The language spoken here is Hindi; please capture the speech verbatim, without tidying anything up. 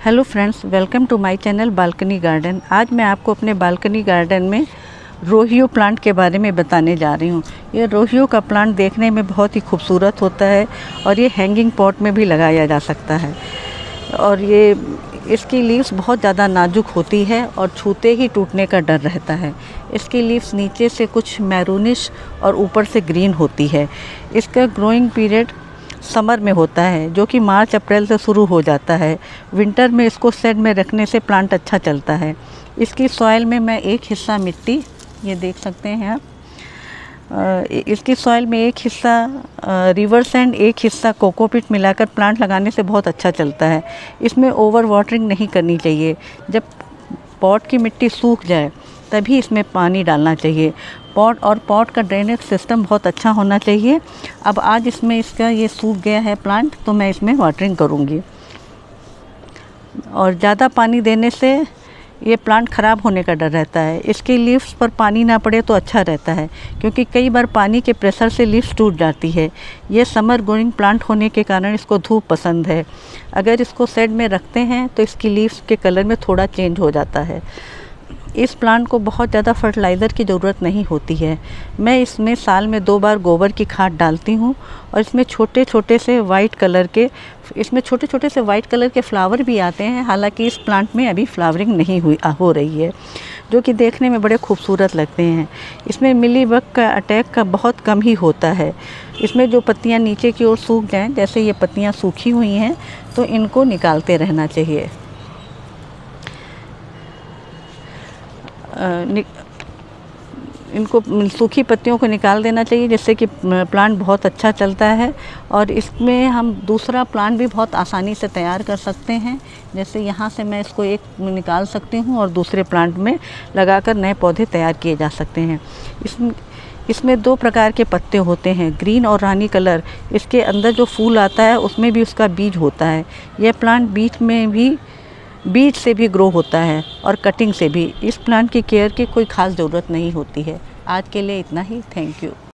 Hello friends, welcome to my channel balcony garden. आज मैं आपको अपने बालकनी गार्डन में रोहियो प्लांट के बारे में बताने जा रही हूँ। ये रोहियो का प्लांट देखने में बहुत ही खूबसूरत होता है और ये हैंगिंग पॉट में भी लगाया जा सकता है। और ये इसकी लीव्स बहुत ज़्यादा नाजुक होती है और छूते ही टूटने का डर रहता है। इसकी लीव्स नीचे से कुछ मैरूनिश और ऊपर से ग्रीन होती है। इसका ग्रोइंग पीरियड समर में होता है, जो कि मार्च अप्रैल से शुरू हो जाता है। विंटर में इसको शेड में रखने से प्लांट अच्छा चलता है। इसकी सॉइल में मैं एक हिस्सा मिट्टी, ये देख सकते हैं आप, इसकी सॉइल में एक हिस्सा रिवर सैंड, एक हिस्सा कोकोपीट मिलाकर प्लांट लगाने से बहुत अच्छा चलता है। इसमें ओवर वाटरिंग नहीं करनी चाहिए। जब पॉट की मिट्टी सूख जाए तभी इसमें पानी डालना चाहिए। पॉट और पॉट का ड्रेनेज सिस्टम बहुत अच्छा होना चाहिए। अब आज इसमें इसका ये सूख गया है प्लांट, तो मैं इसमें वाटरिंग करूँगी। और ज़्यादा पानी देने से ये प्लांट ख़राब होने का डर रहता है। इसकी लीव्स पर पानी ना पड़े तो अच्छा रहता है, क्योंकि कई बार पानी के प्रेशर से लीव्स टूट जाती है। ये समर ग्रोइंग प्लांट होने के कारण इसको धूप पसंद है। अगर इसको शेड में रखते हैं तो इसकी लीव्स के कलर में थोड़ा चेंज हो जाता है। इस प्लांट को बहुत ज़्यादा फर्टिलाइज़र की ज़रूरत नहीं होती है। मैं इसमें साल में दो बार गोबर की खाद डालती हूँ और इसमें छोटे छोटे से वाइट कलर के इसमें छोटे छोटे से वाइट कलर के फ्लावर भी आते हैं। हालांकि इस प्लांट में अभी फ्लावरिंग नहीं हुई हो रही है, जो कि देखने में बड़े खूबसूरत लगते हैं। इसमें मिलीबग का अटैक का बहुत कम ही होता है। इसमें जो पत्तियाँ नीचे की ओर सूख जाएँ, जैसे ये पत्तियाँ सूखी हुई हैं, तो इनको निकालते रहना चाहिए। इनको सूखी पत्तियों को निकाल देना चाहिए, जिससे कि प्लांट बहुत अच्छा चलता है। और इसमें हम दूसरा प्लांट भी बहुत आसानी से तैयार कर सकते हैं। जैसे यहाँ से मैं इसको एक निकाल सकती हूँ और दूसरे प्लांट में लगाकर नए पौधे तैयार किए जा सकते हैं। इसमें इसमें दो प्रकार के पत्ते होते हैं, ग्रीन और रानी कलर। इसके अंदर जो फूल आता है उसमें भी उसका बीज होता है। यह प्लांट बीज में भी बीज से भी ग्रो होता है और कटिंग से भी। इस प्लांट की केयर की कोई ख़ास ज़रूरत नहीं होती है। आज के लिए इतना ही। Thank you.